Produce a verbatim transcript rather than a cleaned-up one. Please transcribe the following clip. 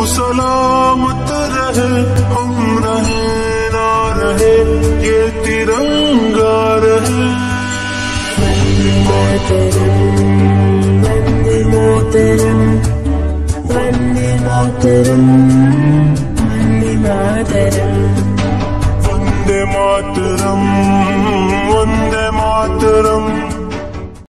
सलामत रहे, हम रहे ना रहे ये तिरंगा रहे। वंदे मातरम, वंदे मातरम, वंदे मातरम, वंदे मातरम। वंदे मातरम, वंदे मातरम।